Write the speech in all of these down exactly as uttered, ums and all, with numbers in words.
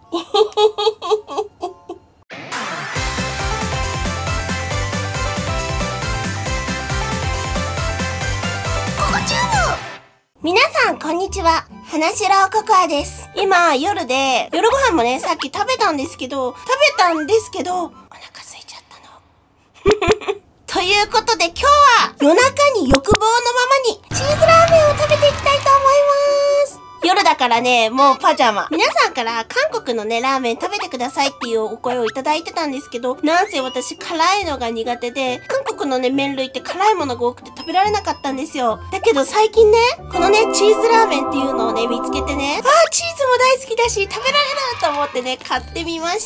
皆さん、こんにちは。花城ココアです。今、夜で、夜ご飯もね、さっき食べたんですけど、食べたんですけど、お腹空いちゃったの。ということで、今日は、夜中に欲望のままに、チーズラーメンを食べていきたいと思います。夜だからね、もうパジャマ。皆さんから韓国のね、ラーメン食べてくださいっていうお声をいただいてたんですけど、なんせ私辛いのが苦手で、韓国のね、麺類って辛いものが多くて食べられなかったんですよ。だけど最近ね、このね、チーズラーメンっていうのをね、見つけてね、あー、チーズも大好きだし、食べられると思ってね、買ってみました。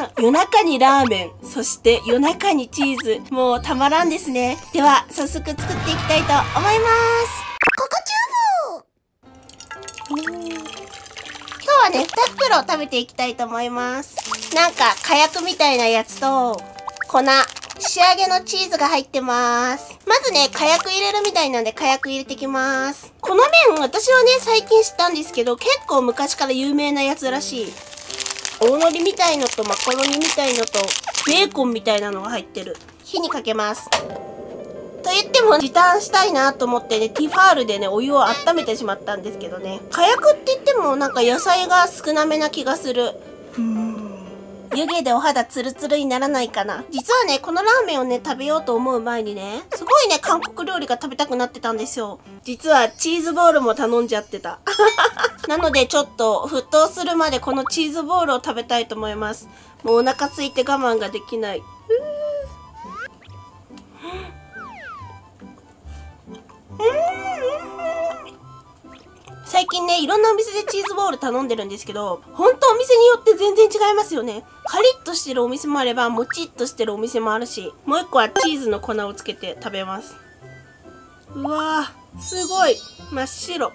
夜中にラーメン、そして夜中にチーズ、もうたまらんですね。では、早速作っていきたいと思います。ココチューブ今日はね、に袋食べていきたいと思います。なんか、火薬みたいなやつと、粉、仕上げのチーズが入ってます。まずね、火薬入れるみたいなんで火薬入れていきます。この麺、私はね、最近知ったんですけど、結構昔から有名なやつらしい。大海苔みたいのとマカロニみたいのと、ベーコンみたいなのが入ってる。火にかけます。と言っても時短したいなと思ってね、ティファールでね、お湯を温めてしまったんですけどね。火薬って言ってもなんか野菜が少なめな気がする。うーん。湯気でお肌ツルツルにならないかな。実はね、このラーメンをね、食べようと思う前にね、すごいね、韓国料理が食べたくなってたんですよ。実はチーズボールも頼んじゃってた。なのでちょっと沸騰するまでこのチーズボールを食べたいと思います。もうお腹空いて我慢ができない。最近ね、いろんなお店でチーズボール頼んでるんですけど、ほんとお店によって全然違いますよね。カリッとしてるお店もあれば、もちっとしてるお店もあるし、もう一個はチーズの粉をつけて食べます。うわー、すごい真っ白。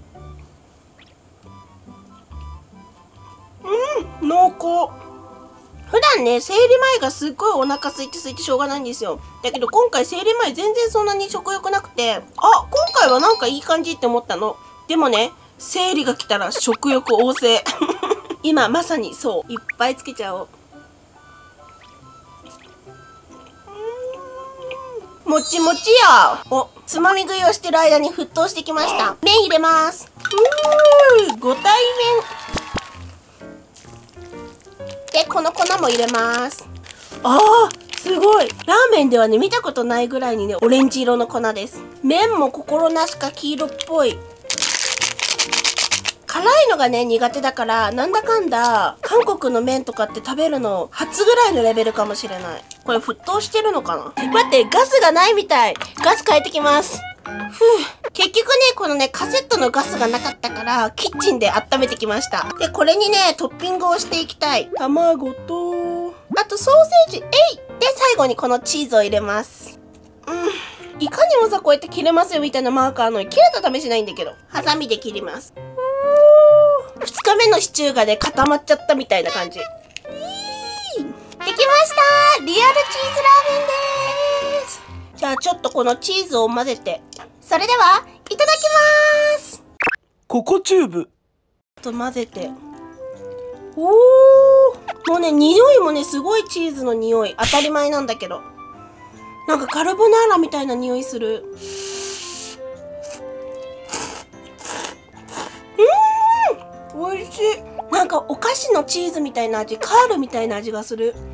うん、濃厚。普段ね、生理前がすっごいお腹空いて空いてしょうがないんですよ。だけど今回生理前全然そんなに食欲なくて、あ、今回はなんかいい感じって思ったの。でもね、生理が来たら食欲旺盛。今まさにそう。いっぱいつけちゃおう。もちもちや。お、つまみ食いをしてる間に沸騰してきました。麺入れます。うー、ご対面。で、この粉も入れます。あー、すごい。ラーメンではね、見たことないぐらいにね、オレンジ色の粉です。麺も心なしか黄色っぽい。辛いのがね、苦手だから、なんだかんだ、韓国の麺とかって食べるの、初ぐらいのレベルかもしれない。これ沸騰してるのかな？待って、ガスがないみたい。ガス変えてきます。ふぅ。結局ね、このね、カセットのガスがなかったから、キッチンで温めてきました。で、これにね、トッピングをしていきたい。卵と、あとソーセージ、えい！で、最後にこのチーズを入れます。うん。いかにもさ、こうやって切れますよみたいなマーカーのに、切れた試しないんだけど。ハサミで切ります。ふつかめのシチューがね、固まっちゃったみたいな感じ。できました！リアルチーズラーメンでーす。じゃあちょっとこのチーズを混ぜて。それでは、いただきまーす。 ココチューブ。 ちょっと混ぜて。おー。もうね、匂いもね、すごいチーズの匂い。当たり前なんだけど。なんかカルボナーラみたいな匂いする。おいしい。なんかお菓子のチーズみたいな味、カールみたいな味がする。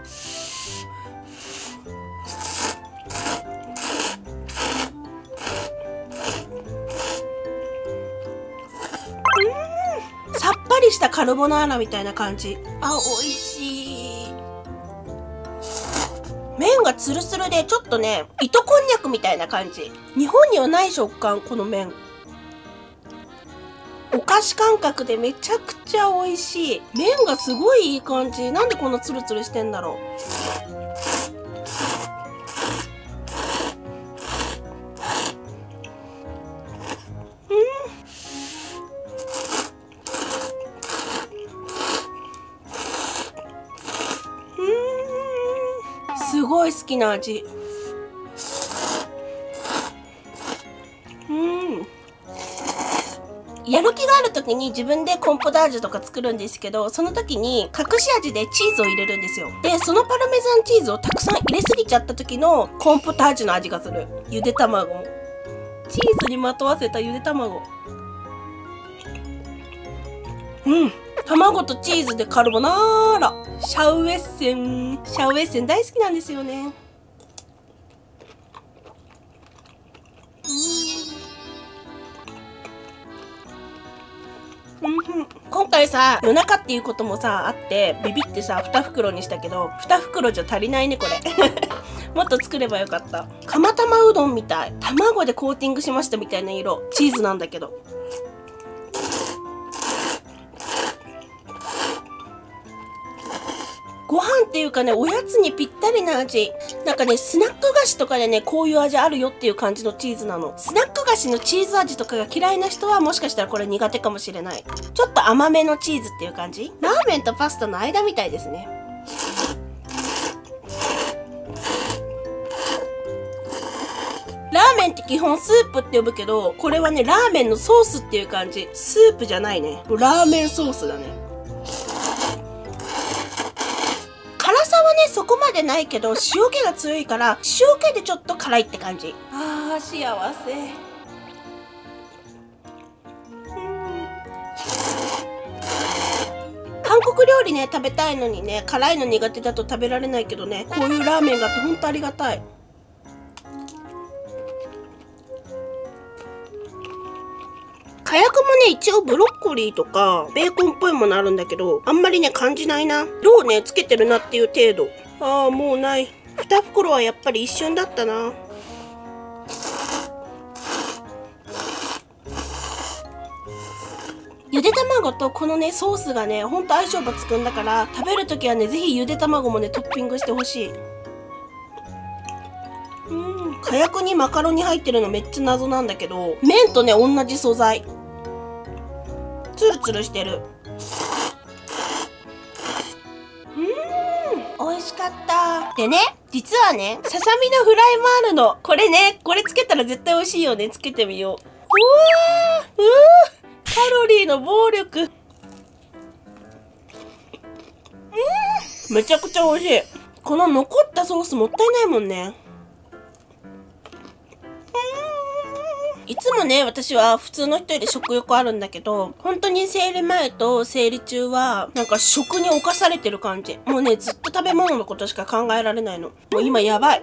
うん、さっぱりしたカルボナーラみたいな感じ。あ、おいしい。麺がツルツルでちょっとね、糸こんにゃくみたいな感じ。日本にはない食感、この麺。お菓子感覚でめちゃくちゃ美味しい。麺がすごいいい感じ。なんでこんなツルツルしてんだろう。うん。すごい好きな味。うん。 やる気がある時に自分でコーンポタージュとか作るんですけど、その時に隠し味でチーズを入れるんですよ。で、そのパルメザンチーズをたくさん入れすぎちゃった時のコーンポタージュの味がする。ゆで卵も。チーズにまとわせたゆで卵。うん。卵とチーズでカルボナーラ。シャウエッセン。シャウエッセン大好きなんですよね。今回さ、夜中っていうこともさ、あって、ビビってさ、に袋にしたけど、に袋じゃ足りないね、これ。もっと作ればよかった。釜玉うどんみたい。卵でコーティングしましたみたいな色。チーズなんだけど。ご飯っていうかね、おやつにぴったりな味。なんかね、スナック菓子とかでね、こういう味あるよっていう感じのチーズなの。スナック菓子のチーズ味とかが嫌いな人はもしかしたらこれ苦手かもしれない。ちょっと甘めのチーズっていう感じ。ラーメンとパスタの間みたいですね。ラーメンって基本スープって呼ぶけど、これはね、ラーメンのソースっていう感じ。スープじゃないね。ラーメンソースだね。辛さはね、そこまでないけど、塩気が強いから、塩気でちょっと辛いって感じ。あー、幸せ。韓国料理ね、食べたいのにね、辛いの苦手だと食べられないけどね、こういうラーメンがあってほんとありがたい。火薬もね、一応ブロッコリーとか、ベーコンっぽいものあるんだけど、あんまりね、感じないな。色をね、つけてるなっていう程度。ああ、もうない。に袋はやっぱり一瞬だったな。ゆで卵とこのね、ソースがね、ほんと相性抜群だから、食べるときはね、ぜひゆで卵もね、トッピングしてほしい。うん。火薬にマカロニ入ってるのめっちゃ謎なんだけど、麺とね、同じ素材。ツルツルしてる。うーん、美味しかった。でね、実はね、ささみのフライもあるの。これね、これつけたら絶対美味しいよね。つけてみよう。うわー、うー、カロリーの暴力。うーん、めちゃくちゃ美味しい。この残ったソースもったいないもんね。いつもね、私は普通の人より食欲あるんだけど、本当に生理前と生理中は、なんか食に侵されてる感じ。もうね、ずっと食べ物のことしか考えられないの。もう今やばい。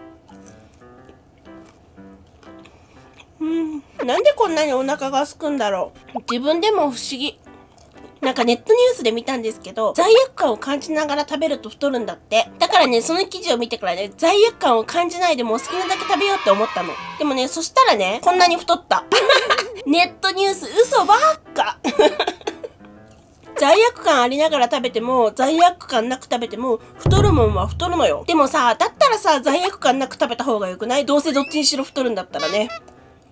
うん。なんでこんなにお腹が空くんだろう。自分でも不思議。なんかネットニュースで見たんですけど、罪悪感を感じながら食べると太るんだって。だからね、その記事を見てからね、罪悪感を感じないでもう好きなだけ食べようって思ったの。でもね、そしたらね、こんなに太った。ネットニュース嘘ばっか。罪悪感ありながら食べても、罪悪感なく食べても、太るもんは太るのよ。でもさ、だったらさ、罪悪感なく食べた方がよくない？どうせどっちにしろ太るんだったらね。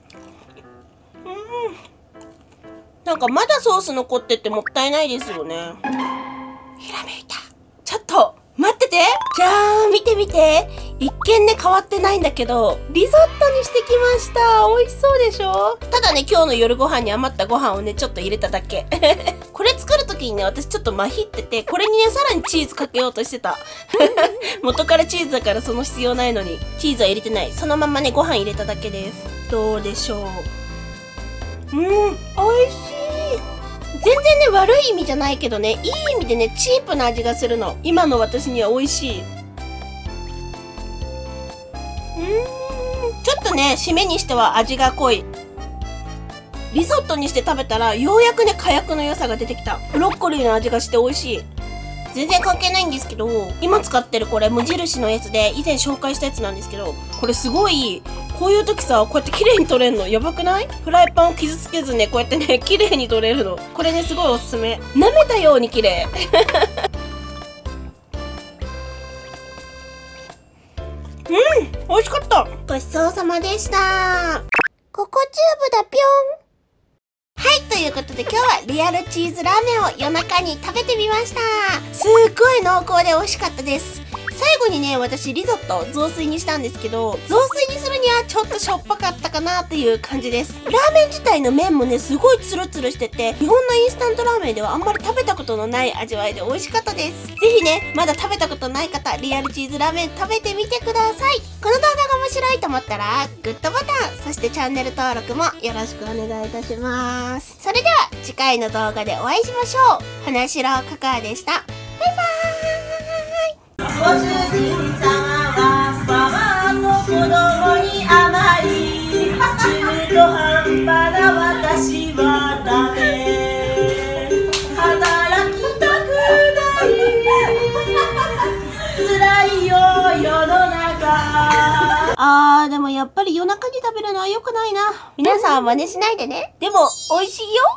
なんかまだソース残っててもったいないですよね。ひらめいた。ちょっと、待ってて。じゃーん、見て見て。一見ね、変わってないんだけど、リゾットにしてきました。美味しそうでしょ？ただね、今日の夜ご飯に余ったご飯をね、ちょっと入れただけ。これ作るときにね、私ちょっとまひってて、これにね、さらにチーズかけようとしてた。元からチーズだからその必要ないのに、チーズは入れてない。そのままね、ご飯入れただけです。どうでしょう？うん、美味しい。全然ね、悪い意味じゃないけどね、いい意味でね、チープな味がするの。今の私には美味しい。うーん、ちょっとね、締めにしては味が濃い。リゾットにして食べたら、ようやくね、火薬の良さが出てきた。ブロッコリーの味がして美味しい。全然関係ないんですけど、今使ってるこれ無印のやつで、以前紹介したやつなんですけど、これすごい、こういう時さ、こうやって綺麗に取れるのやばくない？フライパンを傷つけずね、こうやってね、綺麗に取れるの。これね、すごいおすすめ。舐めたように綺麗。うん、美味しかった。ごちそうさまでした。ココチューブだぴょん。はい、ということで今日はリアルチーズラーメンを夜中に食べてみました。すっごい濃厚で美味しかったです。最後にね、私リゾット雑炊にしたんですけど、雑炊にするににはちょっとしょっぱかったかなっていう感じです。ラーメン自体の麺もね、すごいツルツルしてて、日本のインスタントラーメンではあんまり食べたことのない味わいで美味しかったです。ぜひね、まだ食べたことない方、リアルチーズラーメン食べてみてください。この動画が面白いと思ったら、グッドボタン、そしてチャンネル登録もよろしくお願いいたします。それでは、次回の動画でお会いしましょう。花城ココアでした。バイバーイ。ご主人様はママの子供に甘い、中途半端な私はダメ、働きたくない辛いよ世の中。あーでもやっぱり夜中に食べるのは良くないな。皆さんは真似しないでね。でも美味しいよ。